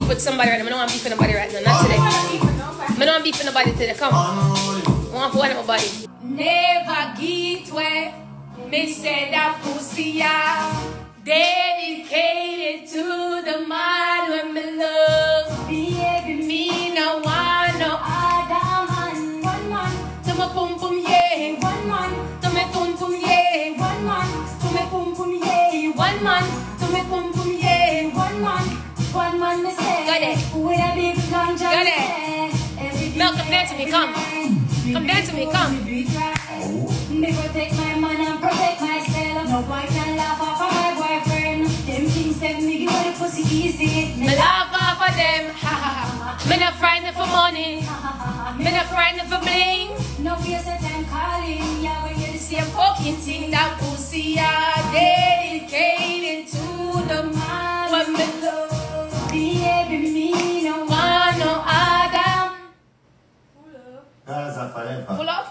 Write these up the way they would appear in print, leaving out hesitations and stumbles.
beef with somebody right now. I don't want to beef with nobody right now. Not today. I don't want to beef with nobody today. Come. I want to fight nobody. Never get where me say that pussy out. Dedicated to the man when me love. Baby, me no want no other man. One man. To me pum pum yeah. One man. To me tum tum yeah. One man. To me pum pum yeah. One man. To me pum pum yeah. One man. One man me say. Got it. With a big long jump. Got it. Mel, come dance to me, come. Come dance to me, come. Me protect my man and protect myself. No boy can laugh off of my boyfriend. Them things said me give the pussy easy. Me laugh off of them. Me not frightened for money. Me not frightened for bling. No fear that I'm calling. Yeah, we hear the same fucking thing. That pussy are dedicated to the man when me love. Baby, me no want no Adam. Pull up.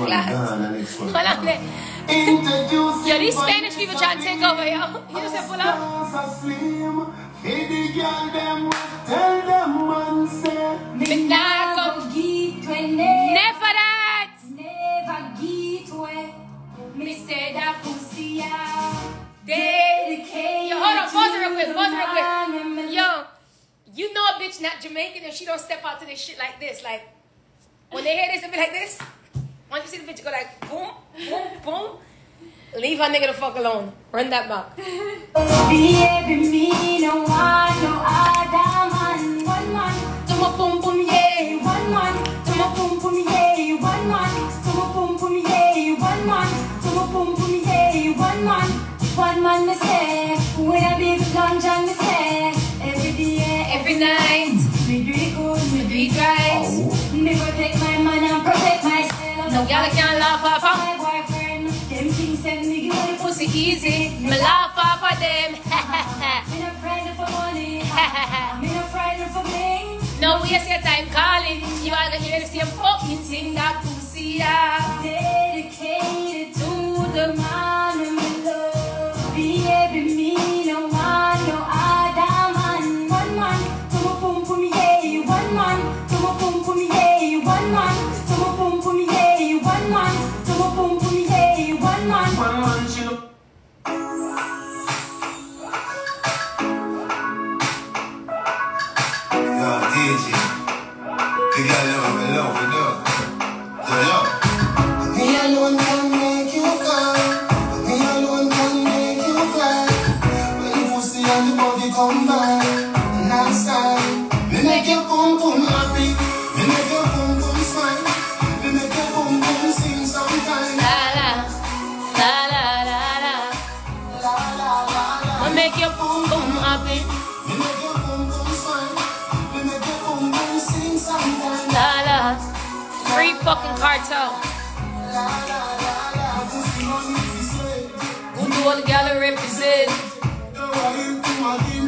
Yo, these Spanish people trying to take over, yo. You just said pull up. Me not go never that. Never get away. Me say that pussy out. Dedicated. Yo, hold on. Pause it real quick. Pause it real quick. Yo, you know a bitch not Jamaican if she don't step out to this shit like this. Like, when they hear this, they be like this. Once you see the bitch go like boom, boom, boom, leave her nigga the fuck alone. Run that back. Baby, me no want no other man. One man, to my boom boom yeah. One man, to my boom boom yeah. One man, to my boom boom yeah. One man, to my boom boom yeah. One man me say, with a big lunch and me say, every day, every night, me do it good, me do it right. Me protect my man and protect myself. No girl can't laugh off of my boyfriend. Them things send me give the pussy easy. Me laugh off of them. Me not frightened for money. Me not frightened for bling. No waste your time calling. You are gonna hear the same fucking thing. That pussy are dedicated to the man who me love. Baby, me no want no other man. One man to my pum pum yeah. One man to my pum pum yeah. One man to my pum pum yeah. One man to my pum pum yeah. One man. One man she look. Yo, DJ, you gotta love it up. Yo, me alone can make you cry. Me alone can make you cry. When you pussy and the body come by, last time we make your pum pum happy. We make your pum pum smile. We make your pum pum sing sometimes. La la la la la la la la la. We make your pum pum happy. We make your pum pum smile. We make your pum pum sing sometimes. La la. Free fucking cartel. La la la la. Who do all the gallery represent?